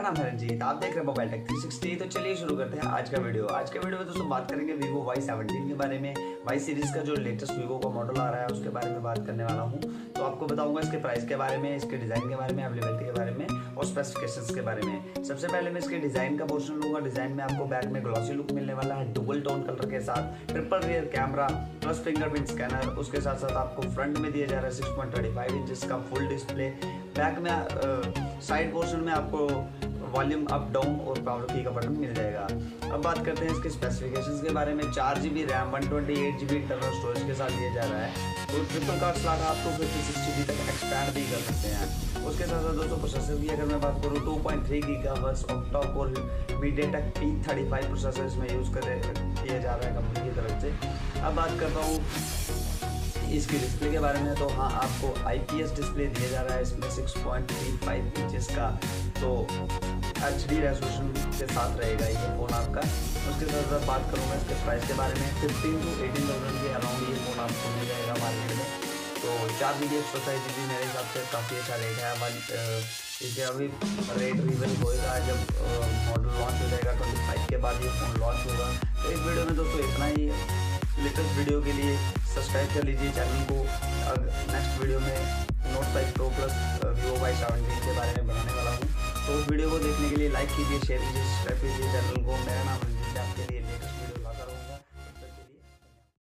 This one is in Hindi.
नाम है रंजीत, आप देख रहे हैं मोबाइल टेक 360। तो चलिए शुरू करते हैं आज का वीडियो। आज के वीडियो में दोस्तों बात करेंगे Vivo Y17 के बारे में। Y सीरीज का जो लेटेस्ट Vivo का मॉडल आ रहा है उसके बारे में बात करने वाला हूँ। तो आपको बताऊंगा इसके प्राइस के बारे में, इसके डिज़ाइन के बारे में, अवेलेबिलिटी के बारे में और स्पेसिफिकेशंस के बारे में। सबसे पहले मैं इसके डिज़ाइन का पोर्शन लूँगा। डिज़ाइन में आपको बैक में ग्लॉसी लुक मिलने वाला है, डुअल टोन कलर के साथ, triple rear camera plus fingerprint scanner. उसके साथ साथ आपको फ्रंट में दिया जा रहा है 6.35 इंच का फुल डिस्प्ले। बैक में साइड पोर्शन में आपको वॉल्यूम अप डाउन और पावर की का बटन मिल जाएगा। अब बात करते हैं इसके स्पेसिफिकेशंस के बारे में। 4GB RAM 128GB internal storage के साथ दिया जा रहा है। तो ट्रिपल कार्ड स्लॉट आप 256GB तक एक्सपैंड भी कर सकते हैं। उसके साथ साथ दोस्तों प्रोसेसर की अगर मैं बात करूँ 2.3 GHz octa core MediaTek P35 processor इसमें यूज़ किया जा रहा है कंपनी की तरफ से। अब बात करता हूँ इसकी डिस्प्ले के बारे में। तो हाँ, आपको IPS डिस्प्ले दिया जा रहा है इसमें 6.35 इंचेस का। तो HD रेजोल्यूशन के साथ रहेगा ये फ़ोन आपका। उसके साथ साथ बात करूँगा इसके प्राइस के बारे में। 15 to 18,000 के अराउंड ये फ़ोन आपको मिल जाएगा मार्केट में। तो 4GB 128GB मेरे हिसाब से काफ़ी अच्छा रेट है। इसे अभी रेट रिवील होएगा जब मॉडल लॉन्च हो जाएगा। 25 के बाद ये फ़ोन लॉन्च होगा। तो इस वीडियो में दोस्तों इतना ही। लेटेस्ट वीडियो के लिए सब्सक्राइब कर लीजिए चैनल को। नेक्स्ट वीडियो में Note 5 Pro plus Vivo Y17 के बारे में बनाने वाला हूँ। तो उस वीडियो को देखने के लिए लाइक कीजिए, शेयर कीजिए, सब्सक्राइब कीजिए चैनल को। मेरा नाम रंजीत, आपके लिए